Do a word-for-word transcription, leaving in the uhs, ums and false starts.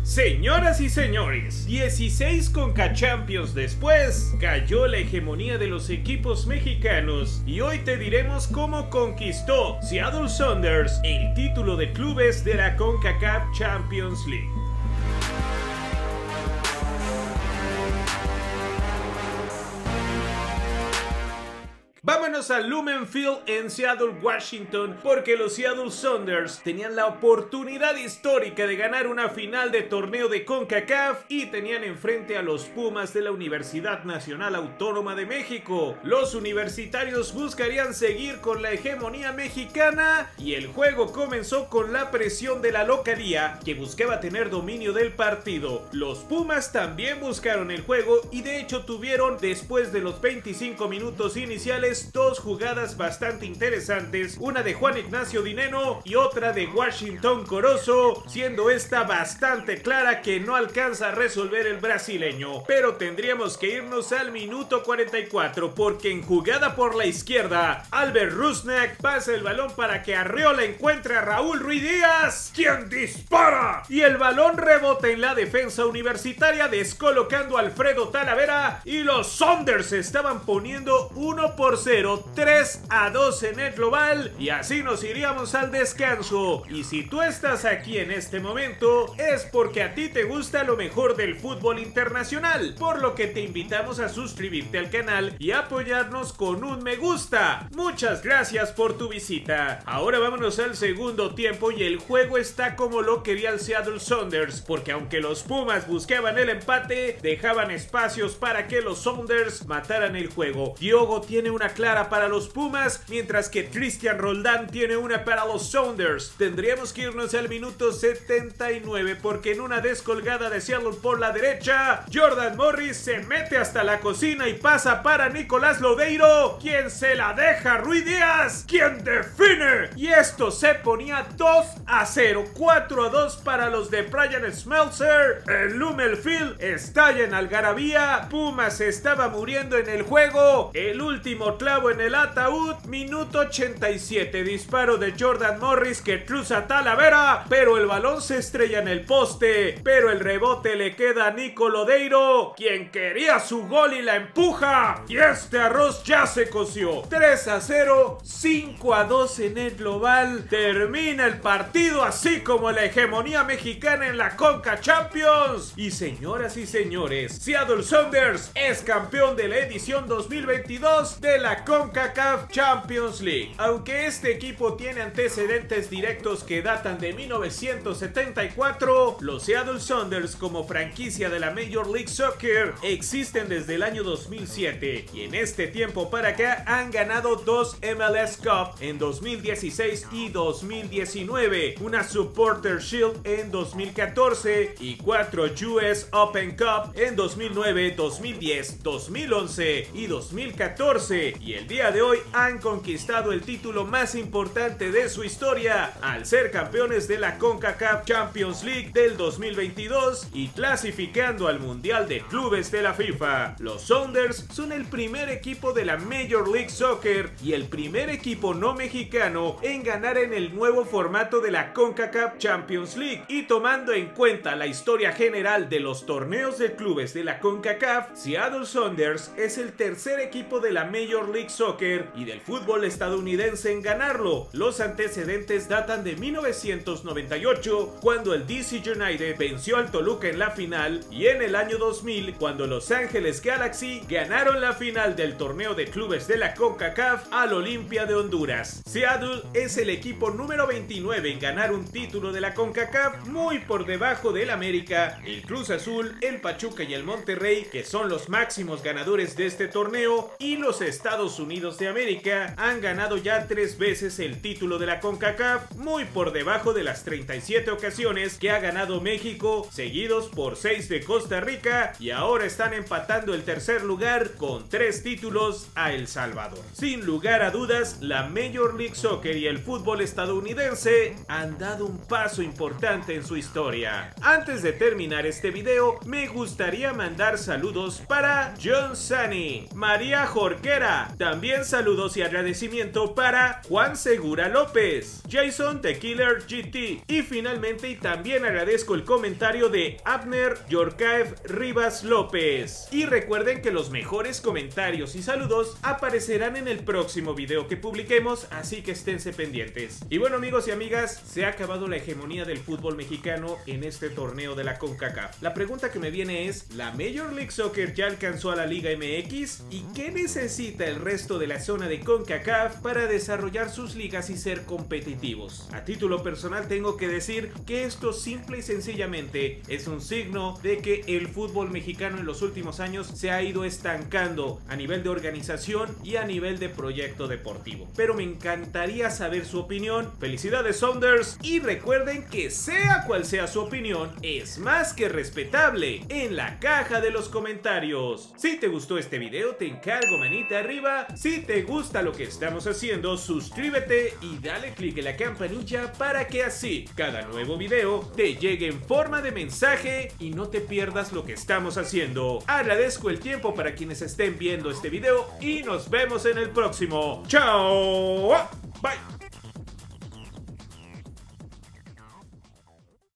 Señoras y señores, dieciséis Conca Champions después, cayó la hegemonía de los equipos mexicanos y hoy te diremos cómo conquistó Seattle Sounders el título de clubes de la CONCACAF Champions League. Vámonos al Lumen Field en Seattle, Washington, porque los Seattle Sounders tenían la oportunidad histórica de ganar una final de torneo de CONCACAF y tenían enfrente a los Pumas de la Universidad Nacional Autónoma de México. Los universitarios buscarían seguir con la hegemonía mexicana y el juego comenzó con la presión de la localía, que buscaba tener dominio del partido. Los Pumas también buscaron el juego y de hecho tuvieron, después de los veinticinco minutos iniciales, dos jugadas bastante interesantes, una de Juan Ignacio Dineno y otra de Washington Corozo, siendo esta bastante clara que no alcanza a resolver el brasileño. Pero tendríamos que irnos al minuto cuarenta y cuatro, porque en jugada por la izquierda, Albert Rusnak pasa el balón para que Arriola encuentre a Raúl Ruiz Díaz, quien dispara, y el balón rebota en la defensa universitaria, descolocando a Alfredo Talavera, y los Sounders estaban poniendo uno por cero, tres a dos en el global, y así nos iríamos al descanso. Y si tú estás aquí en este momento, es porque a ti te gusta lo mejor del fútbol internacional, por lo que te invitamos a suscribirte al canal y apoyarnos con un me gusta. Muchas gracias por tu visita. Ahora vámonos al segundo tiempo y el juego está como lo quería el Seattle Sounders, porque aunque los Pumas buscaban el empate, dejaban espacios para que los Sounders mataran el juego. Diogo tiene una clara para los Pumas, mientras que Cristian Roldán tiene una para los Sounders. Tendríamos que irnos al minuto setenta y nueve, porque en una descolgada de Seattle por la derecha, Jordan Morris se mete hasta la cocina y pasa para Nicolás Lodeiro, quien se la deja a Ruiz Díaz, quien define, y esto se ponía dos a cero, cuatro a dos para los de Brian Schmelzer. El Lumen Field estalla en algarabía, Pumas estaba muriendo en el juego, el último clavo en el ataúd, minuto ochenta y siete, disparo de Jordan Morris que cruza Talavera, pero el balón se estrella en el poste, pero el rebote le queda a Nico Lodeiro, quien quería su gol y la empuja, y este arroz ya se coció. Tres a cero, cinco a dos en el global, termina el partido así como la hegemonía mexicana en la Conca Champions. Y señoras y señores, Seattle Sounders es campeón de la edición dos mil veintidós de la CONCACAF Champions League. Aunque este equipo tiene antecedentes directos que datan de mil novecientos setenta y cuatro, los Seattle Sounders como franquicia de la Major League Soccer existen desde el año dos mil siete y en este tiempo para acá han ganado dos M L S Cup en dos mil dieciséis y dos mil diecinueve, una Supporter Shield en dos mil catorce y cuatro U S Open Cup en dos mil nueve, dos mil diez, dos mil once y dos mil catorce, y el día de hoy han conquistado el título más importante de su historia al ser campeones de la CONCACAF Champions League del dos mil veintidós y clasificando al Mundial de Clubes de la FIFA. Los Sounders son el primer equipo de la Major League Soccer y el primer equipo no mexicano en ganar en el nuevo formato de la CONCACAF Champions League, y tomando en cuenta la historia general de los torneos de clubes de la CONCACAF, Seattle Sounders es el tercer equipo de la Major League Soccer y del fútbol estadounidense en ganarlo. Los antecedentes datan de mil novecientos noventa y ocho, cuando el D C United venció al Toluca en la final, y en el año dos mil, cuando Los Ángeles Galaxy ganaron la final del torneo de clubes de la CONCACAF al Olimpia de Honduras. Seattle es el equipo número veintinueve en ganar un título de la CONCACAF, muy por debajo del América, el Cruz Azul, el Pachuca y el Monterrey, que son los máximos ganadores de este torneo, y los Estados Unidos de América han ganado ya tres veces el título de la CONCACAF, muy por debajo de las treinta y siete ocasiones que ha ganado México, seguidos por seis de Costa Rica, y ahora están empatando el tercer lugar con tres títulos a El Salvador. Sin lugar a dudas, la Major League Soccer y el fútbol estadounidense han dado un paso importante en su historia. Antes de terminar este video, me gustaría mandar saludos para John Sani, María Jorquera, También saludos y agradecimiento para Juan Segura López, Jason The Killer G T y finalmente y también agradezco el comentario de Abner Yorkaev Rivas López. Y recuerden que los mejores comentarios y saludos aparecerán en el próximo video que publiquemos, así que esténse pendientes. Y bueno, amigos y amigas, se ha acabado la hegemonía del fútbol mexicano en este torneo de la CONCACAF. La pregunta que me viene es, ¿la Major League Soccer ya alcanzó a la Liga M X? ¿Y qué necesita el resto de la zona de CONCACAF para desarrollar sus ligas y ser competitivos? A título personal tengo que decir que esto simple y sencillamente es un signo de que el fútbol mexicano en los últimos años se ha ido estancando a nivel de organización y a nivel de proyecto deportivo. Pero me encantaría saber su opinión. Felicidades, Sounders, y recuerden que sea cual sea su opinión, es más que respetable en la caja de los comentarios. Si te gustó este video, te encargo manita arriba. Si te gusta lo que estamos haciendo, suscríbete y dale click en la campanilla para que así cada nuevo video te llegue en forma de mensaje y no te pierdas lo que estamos haciendo. Agradezco el tiempo para quienes estén viendo este video y nos vemos en el próximo. ¡Chao! Bye.